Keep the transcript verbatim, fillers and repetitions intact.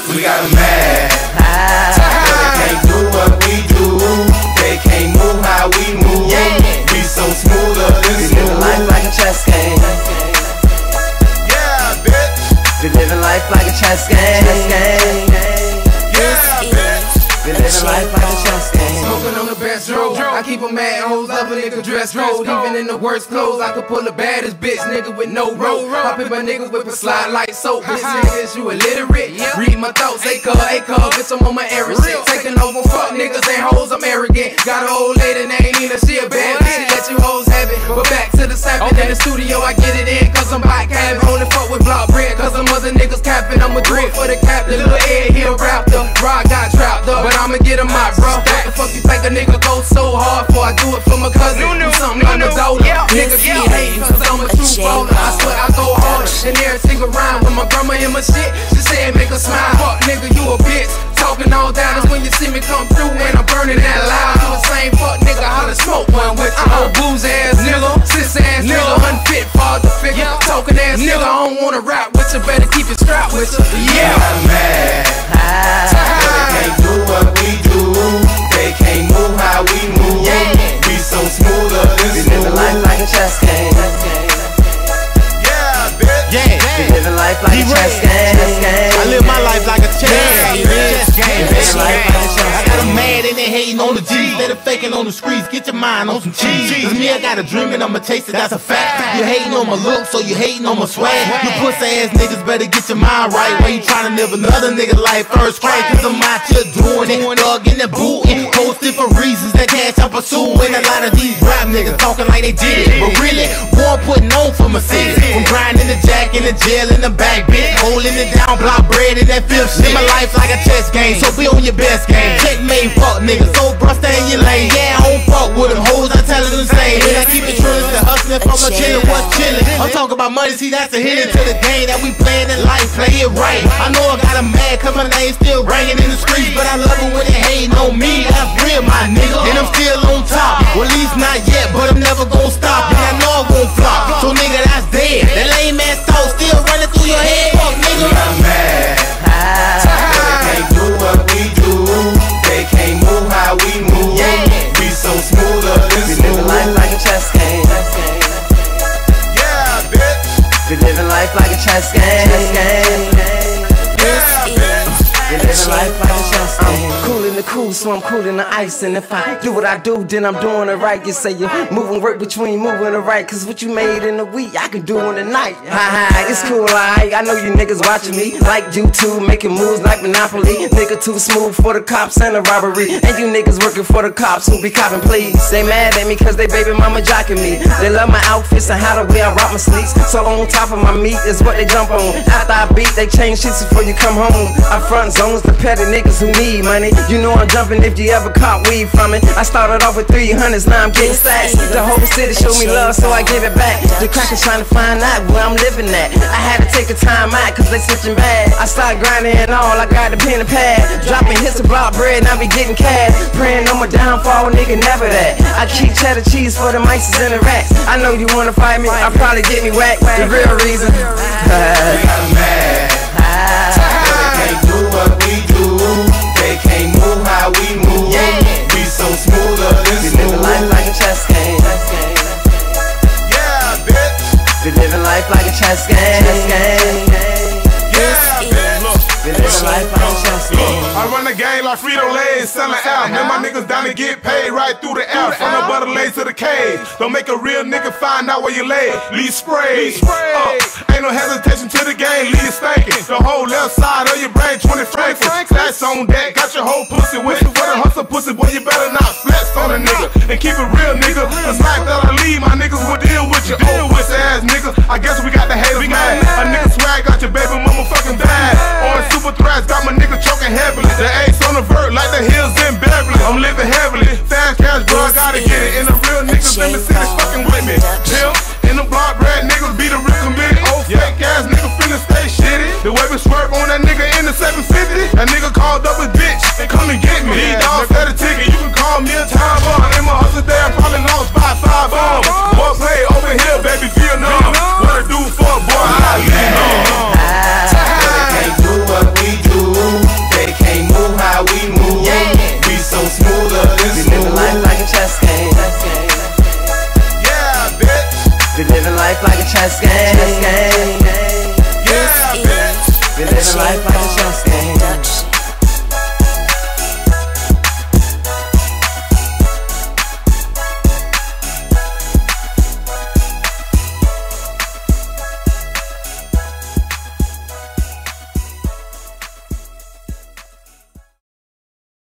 we got them mad. They can't do what we do. They can't move how we move. We so smoother than smooth. Living life like a chess game. Yeah, bitch. We living life like a chess game. Yeah, bitch. We living life like a chess game. Smoking on the best road. I keep a mad hoes, love a nigga dress code. Even in the worst clothes, I could pull the baddest bitch, nigga with no rope. Pop in my nigga whip a slide like soap. Bitch, niggas, you illiterate. Read my thoughts, A cub, A cub, bitch, I'm on my error shit. Taking over, fuck niggas and hoes, I'm arrogant. Got an old lady named Nina, she a bad bitch. She let you hoes have it. But back to the sapping in the studio, I get it in, cause I'm back cabin. Only fuck with block bread, cause some other niggas capping. I'ma do it for the captain. Little Ed, he a raptor. Rod got trapped up, but I'ma get him out, bro. What the fuck you think a nigga go so hard for? I do it for my cousin. Do something I'm a dollar. Nigga keep hating cause I'm a true baller. I swear I go harder than every single rhyme. When my grandma in my shit, she said make her smile. Fuck nigga, you a bitch. Talking all down is when you see me come through and I'm burning that loud. You the same fuck nigga, holla smoke one with you. Old booze ass nigga, sis ass nigga, unfit father figure. Talking ass nigga, I don't wanna rap with you. Better keep it strapped with you. Yeah. I'm mad. They can't do what we do. They can't move how we move. We so smoother than We smooth. living life like a chess game. Yeah, bitch. Yeah, We living life like a chess game. I live my life like a chess game. Chess game, Living life like a chess I got them mad and they hating on the G's. They faking on the streets. Get your mind on some cheese. Cause me, I got a dream and I'ma taste it. That's a fact. You hating on my look, so you hating on my swag. You pussy ass niggas better get your mind right. Why you trying to live another nigga life first class? Cause I'm out here doing it, thugging and booting, posting for reasons that cash I'm pursuing. A lot of these rap niggas talking like they did it, but really, one putting on for my city. From grinding the jack in the jail in the back, bitch, holding it down, block bread in that fifth shit. My life like a chess game, so be on your best game. Checkmate, fuck niggas, so bruh, stay in your lane. Yeah, I don't fuck with them hoes, I tell them the same. And I keep it true, the hustling from my chillin', what's chillin'. I'm talking about money, see that's a hit into the game that we playin' in life, play it right. I know I got them mad cause my name still ringing in the streets, but I love it when they hating on me. That's real, my nigga, and I'm still on top. Well, at least not yet, but I'm never gon' stop. And I know I'm gon' flop, so nigga, that's dead. That lame ass talk still running through your head, fuck nigga. I'm mad. They can't do what we do. They can't move how we move. We so smoother than We smooth. living life like a chess game. Yeah, bitch. We living life like a chess game. We living life like a chess game. I'm cool in the cool, so I'm cool in the ice. And if I do what I do, then I'm doing it right. You say you're moving work between moving and right. Cause what you made in a week, I can do in a night. Ha ha, it's cool, alright. I know you niggas watching me like YouTube, making moves like Monopoly. Nigga too smooth for the cops and the robbery. And you niggas working for the cops who be copping, please. They mad at me cause they baby mama jocking me. They love my outfits and how the way I rock my sleeves. So on top of my meat is what they jump on. After I beat, they change sheets before you come home. I front zones the petty niggas who need money. You know I'm jumping if you ever caught weed from it. I started off with three hundreds, now I'm getting stacks. The whole city showed me love, so I give it back. The crackers trying to find out where I'm living at. I had to take a time out cause they switching bad. I started grinding and all, I got the pen and pad. Dropping hits of block bread and I be getting cash. Praying on my downfall, nigga, never that. I keep cheddar cheese for the mices and the rats. I know you wanna fight me, I probably get me whacked. The real reason. We got mad. They can't do what we do. They can't move how we move. We so smoother than We smooth. living life like a chess game. Yeah, bitch. We living life like a chess game. Yeah, bitch. Look, We living life like a chess game. I run the game like Frito-Lay, selling out. Man, my niggas down to get paid right through the air. From the butter lace to the cage. Don't make a real nigga find out where you lay. Leave spray. Uh, ain't no hesitation to the game, leave you stankin'. The whole left side of your brain, twenty Frankfurt. That's on deck, got your whole pussy with it. For the hustle pussy, boy, you better not flex on a nigga. And keep it real, nigga. The life that I lead, my niggas will deal with you. Old pussy ass nigga. I guess we got the haters mad. A nigga swag got your baby mama fucking bad. On super threats, got my nigga choking heavily. The ace on the vert like the hills in Beverly. I'm living heavily. Fast cash, bro, I gotta get it. And the real niggas in the city fucking with me. Pimp, in the block, red niggas be the real committee. Old fake ass nigga finna stay shitty. The way we swerve on that nigga in the seven fifty. That nigga called up his bitch and come and get me. These dogs got a ticket, you can call me a time bomb. In my hustle day, I probably lost by five bombs. Boy, play over here, baby, feel numb. What I do for a boy, I lean on. They can't do what we do. chess game. Yeah, bitch. We living life